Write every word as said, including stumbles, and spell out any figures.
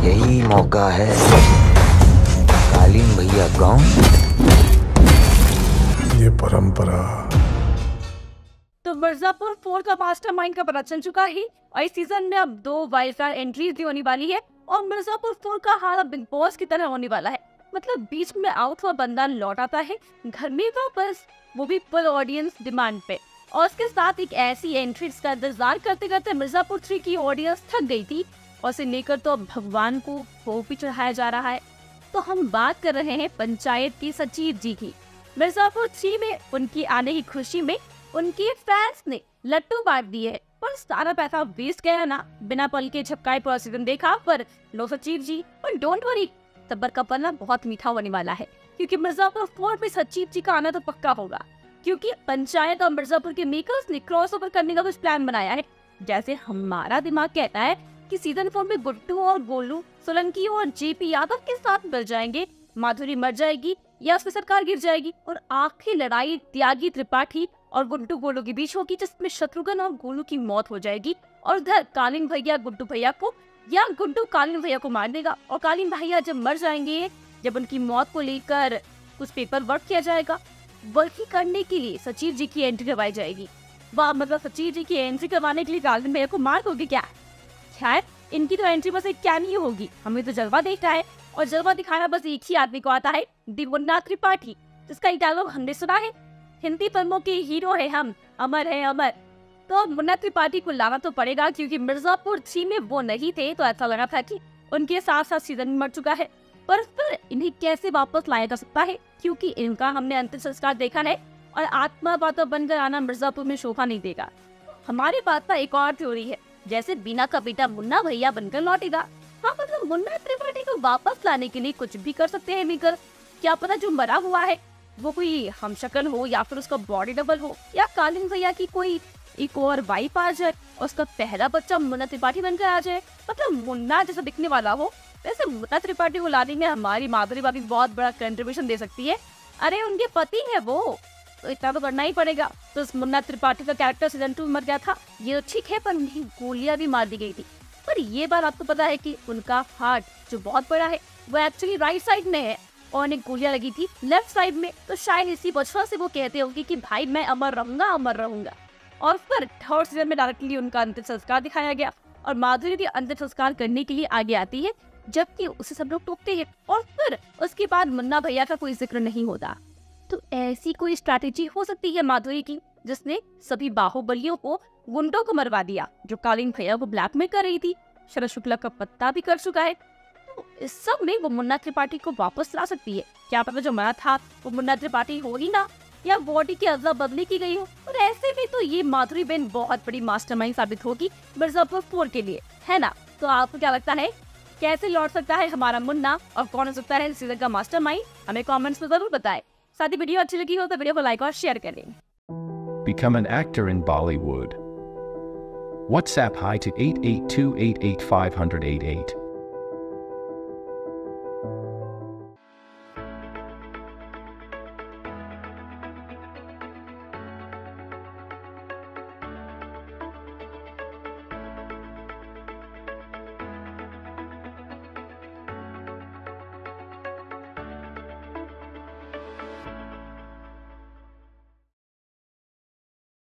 यही मौका है। कालीन भैया गाँव, ये परंपरा। तो मिर्जापुर फोर का मास्टरमाइंड का पता चल चुका है और इस सीजन में अब दो वाइल्ड कार्ड एंट्रीज भी होने वाली है और मिर्जापुर फोर का हाल अब बिग बॉस की तरह होने वाला है। मतलब बीच में आउट हुआ बंदा लौट आता है घर में वापस, वो भी फुल ऑडियंस डिमांड पे। और उसके साथ एक ऐसी एंट्री का इंतजार करते करते मिर्जापुर थ्री की ऑडियंस थक गई थी और इसे लेकर तो अब भगवान को भोग भी चढ़ाया जा रहा है। तो हम बात कर रहे हैं पंचायत की सचिव जी की। मिर्जापुर थ्री में उनकी आने की खुशी में उनके फैंस ने लट्टू बांट दिए है, पर सारा पैसा वेस्ट गया ना, बिना पल के झपकाए पूरा सीजन देखा। पर लो सचिव जी, पर डोंट वरी, सब्र का पन्ना बहुत मीठा होने वाला है, क्योंकि मिर्जापुर फोर में सचिव जी का आना तो पक्का होगा, क्योंकि पंचायत और मिर्जापुर के मेकर्स ने क्रॉस ओवर करने का कुछ प्लान बनाया है। जैसे हमारा दिमाग कहता है कि सीजन फोर में गुड्डू और गोलू सोलंकी और जेपी यादव के साथ मिल जाएंगे, माधुरी मर जाएगी या उसकी सरकार गिर जाएगी और आखिरी लड़ाई त्यागी त्रिपाठी और गुड्डू गोलू के बीच होगी, जिसमें शत्रुघ्न और गोलू की मौत हो जाएगी। और उधर कालीन भैया गुड्डू भैया को या गुड्डू कालीन भैया को मार देगा और कालीन भैया जब मर जाएंगे, जब उनकी मौत को लेकर कुछ पेपर वर्क किया जाएगा, वर्क करने के लिए सचिव जी की एंट्री करवाई जाएगी। वाह, मतलब सचिव जी की एंट्री करवाने के लिए कालीन भैया को मार दोगे क्या? खैर, इनकी तो एंट्री बस एक कैमियो होगी, हमें तो जलवा देखना है और जलवा दिखाना बस एक ही आदमी को आता है, दी मुन्ना त्रिपाठी, जिसका ये डायलॉग हमने सुना है। हिंदी फिल्मों के हीरो है हम, अमर है अमर। तो मुन्ना त्रिपाठी को लाना तो पड़ेगा, क्योंकि मिर्जापुर थ्री में वो नहीं थे तो ऐसा लगा था कि उनके साथ साथ सीजन में मर चुका है। पर फिर इन्हें कैसे वापस लाया जा सकता है, क्योंकि इनका हमने अंतिम संस्कार देखा है और आत्मा बातों बनकर आना मिर्जापुर में शोभा नहीं देगा। हमारे पास ना एक और थ्योरी है, जैसे बीना का बेटा मुन्ना भैया बनकर लौटेगा। हाँ, मतलब मुन्ना त्रिपाठी को वापस लाने के लिए कुछ भी कर सकते हैं मेकर। क्या पता जो मरा हुआ है वो कोई हमशक्ल हो या फिर उसका बॉडी डबल हो, या कालीन भैया की कोई एक और वाइफ आ जाए और उसका पहला बच्चा मुन्ना त्रिपाठी बनकर आ जाए। मतलब मुन्ना जैसा दिखने वाला हो, वैसे मुन्ना त्रिपाठी को लाने में हमारी माधुरी भाभी बहुत बड़ा कंट्रीब्यूशन दे सकती है। अरे उनके पति है वो, तो इतना तो करना ही पड़ेगा। तो इस मुन्ना त्रिपाठी का कैरेक्टर सीजन टू में मर गया था, ये ठीक है, पर उन्हें गोलियां भी मार दी गई थी। पर ये बात आपको पता है कि उनका हार्ट जो बहुत बड़ा है वो एक्चुअली राइट साइड में है और उन्हें गोलियां लगी थी लेफ्ट साइड में। तो शायद इसी वजह से वो कहते होंगे कि भाई मैं अमर रहूंगा अमर रहूंगा। और फिर थर्ड सीजन में डायरेक्टली उनका अंतिम संस्कार दिखाया गया और माधुरी भी अंतिम संस्कार करने के लिए आगे आती है, जबकि उसे सब लोग टोकते हैं। और फिर उसके बाद मुन्ना भैया का कोई जिक्र नहीं होता। तो ऐसी कोई स्ट्रैटेजी हो सकती है माधुरी की, जिसने सभी बाहुबलियों को गुंडों को मरवा दिया, जो कालीन भैया को ब्लैकमेल कर रही थी, शरद शुक्ला का पत्ता भी कर चुका है। तो इस सब में वो मुन्ना त्रिपाठी को वापस ला सकती है। क्या पता जो मरा था वो मुन्ना त्रिपाठी हो ही ना, या बॉडी की अदला बदली की गई हो। और ऐसे में तो ये माधुरी बहन बहुत बड़ी मास्टरमाइंड साबित होगी मिर्जापुर फोर के लिए, है ना? तो आपको क्या लगता है, कैसे लौट सकता है हमारा मुन्ना और कौन हो सकता है इस सीजन का मास्टरमाइंड? हमें कमेंट्स में जरूर बताएं। साथ ही वीडियो अच्छी लगी हो तो वीडियो को लाइक और शेयर करें। Become an actor in Bollywood. WhatsApp hi to eight eight two eight eight five zero zero eight eight.